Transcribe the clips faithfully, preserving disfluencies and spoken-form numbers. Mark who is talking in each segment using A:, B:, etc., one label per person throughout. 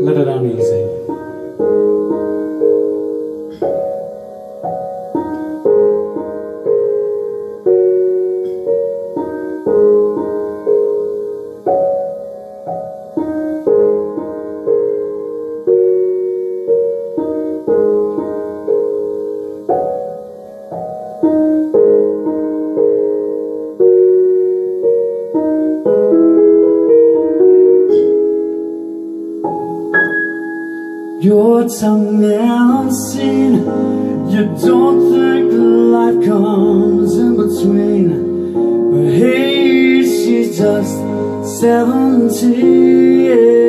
A: let her down easy.
B: You're a man unseen. You don't think life comes in between. But hey, she's just seventeen.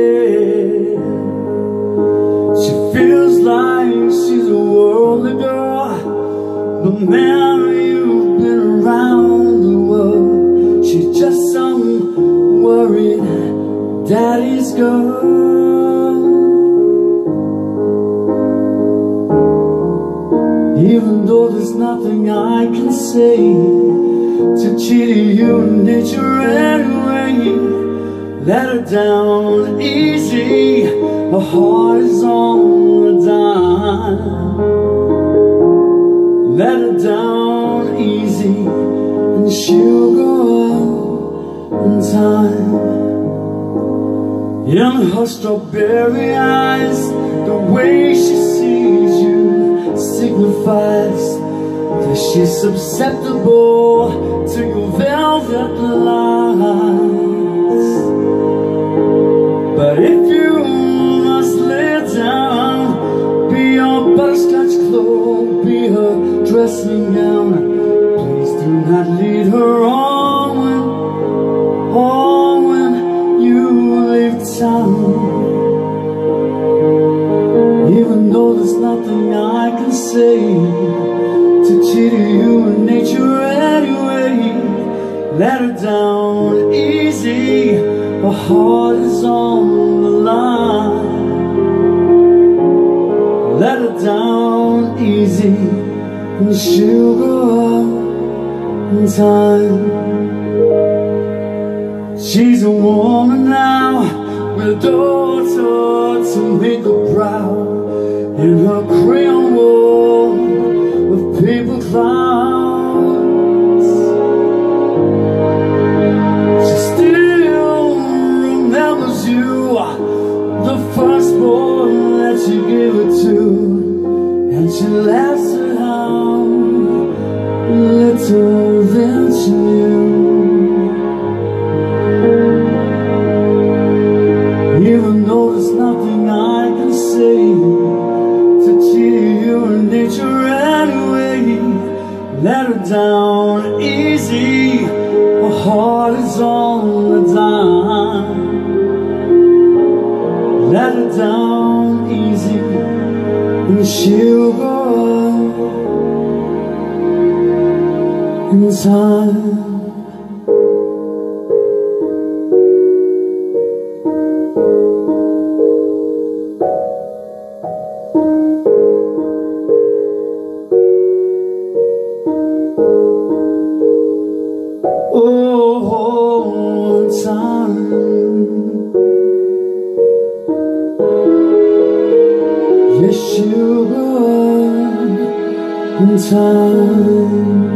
B: She feels like she's a worldly girl, but man, you've been around the world. She's just some worried daddy's girl. Even though there's nothing I can say to cheat human nature anyway, let her down easy. Her heart is on the dime. Let her down easy, and she'll go out in time. In her strawberry eyes, the way she sees you signifies that she's susceptible to your velvet lies. But if you must lay down, be your butterscotch cloak, be her dressing gown, please do not lead her on when, on when you leave town. Even though there's nothing I can say to cheat human nature anyway, let her down easy. Her heart is on the line. Let her down easy, and she'll go out in time. She's a woman now, with a daughter to make her proud. In her crayon wall with paper clouds, she still remembers you, the firstborn that you gave her to, and she laughs at how little then she knew. Even though there's nothing I can say human nature anyway, let her down easy. Her heart is on the dime. Let her down easy, and she'll go out in time. Oh, time. Yes, you go in time.